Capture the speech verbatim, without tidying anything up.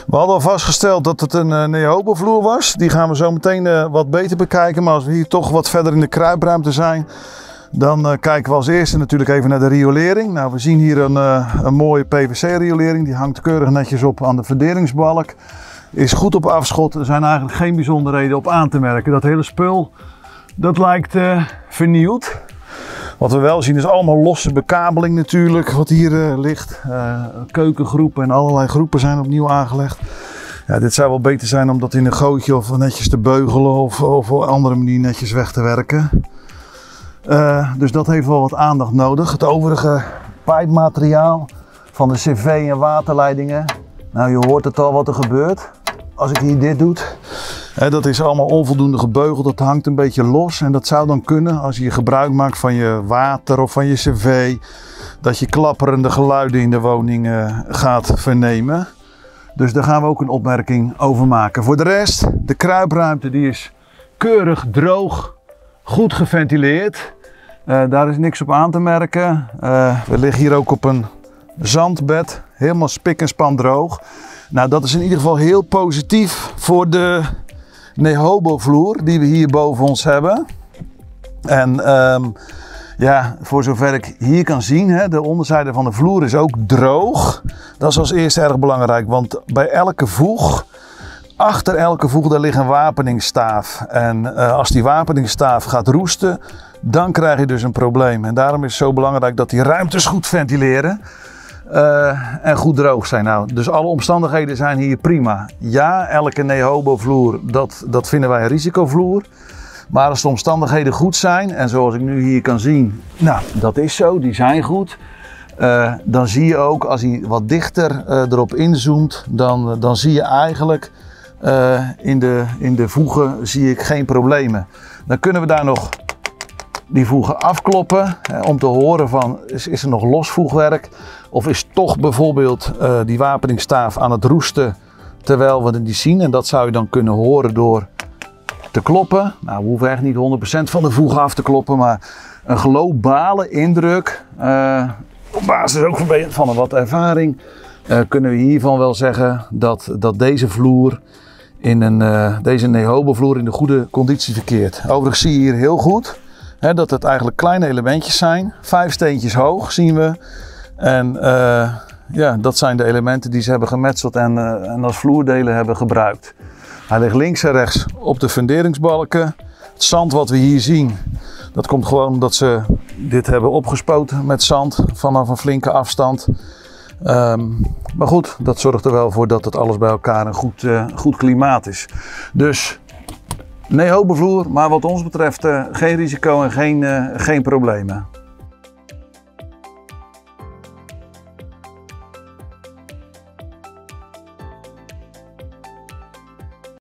We hadden al vastgesteld dat het een uh, Neobo-vloer was. Die gaan we zo meteen uh, wat beter bekijken. Maar als we hier toch wat verder in de kruipruimte zijn, dan uh, kijken we als eerste natuurlijk even naar de riolering. Nou, we zien hier een, uh, een mooie P V C-riolering. Die hangt keurig netjes op aan de funderingsbalk. Is goed op afschot. Er zijn eigenlijk geen bijzonderheden op aan te merken. Dat hele spul, dat lijkt uh, vernieuwd. Wat we wel zien is allemaal losse bekabeling natuurlijk, wat hier uh, ligt. Uh, keukengroepen en allerlei groepen zijn opnieuw aangelegd. Ja, dit zou wel beter zijn om dat in een gootje of netjes te beugelen of, of op een andere manier netjes weg te werken. Uh, dus dat heeft wel wat aandacht nodig. Het overige pijpmateriaal van de C V en waterleidingen. Nou, je hoort het al wat er gebeurt als ik hier dit doe. He, dat is allemaal onvoldoende gebeugeld, dat hangt een beetje los. En dat zou dan kunnen als je gebruik maakt van je water of van je C V. Dat je klapperende geluiden in de woning uh, gaat vernemen. Dus daar gaan we ook een opmerking over maken. Voor de rest, de kruipruimte die is keurig droog, goed geventileerd. Uh, daar is niks op aan te merken. Uh, we liggen hier ook op een zandbed, helemaal spik en span droog. Nou, dat is in ieder geval heel positief voor de Neobo vloer die we hier boven ons hebben. En um, ja, voor zover ik hier kan zien, hè, de onderzijde van de vloer is ook droog. Dat is als eerste erg belangrijk, want bij elke voeg, achter elke voeg, daar ligt een wapeningsstaaf. En uh, als die wapeningsstaaf gaat roesten, dan krijg je dus een probleem. En daarom is het zo belangrijk dat die ruimtes goed ventileren. Uh, en goed droog zijn. Nou, dus alle omstandigheden zijn hier prima. Ja, elke Neobo vloer, dat, dat vinden wij een risicovloer. Maar als de omstandigheden goed zijn, en zoals ik nu hier kan zien, nou, dat is zo, die zijn goed. Uh, dan zie je ook, als hij wat dichter uh, erop inzoomt, dan, dan zie je eigenlijk uh, in, de, in de voegen zie ik geen problemen. Dan kunnen we daar nog die voegen afkloppen, hè, om te horen van, is, is er nog los voegwerk? Of is toch bijvoorbeeld uh, die wapeningsstaaf aan het roesten terwijl we het niet zien? En dat zou je dan kunnen horen door te kloppen. Nou, we hoeven echt niet honderd procent van de voegen af te kloppen, maar een globale indruk, uh, op basis ook van een wat ervaring, uh, kunnen we hiervan wel zeggen dat, dat deze vloer, in een, uh, deze Neobo vloer in de goede conditie verkeert. Overigens zie je hier heel goed hè, dat het eigenlijk kleine elementjes zijn. Vijf steentjes hoog zien we. En uh, ja, dat zijn de elementen die ze hebben gemetseld en, uh, en als vloerdelen hebben gebruikt. Hij ligt links en rechts op de funderingsbalken. Het zand wat we hier zien, dat komt gewoon omdat ze dit hebben opgespoten met zand vanaf een flinke afstand. Um, maar goed, dat zorgt er wel voor dat het alles bij elkaar een goed, uh, goed klimaat is. Dus Neobo vloer, maar wat ons betreft uh, geen risico en geen, uh, geen problemen.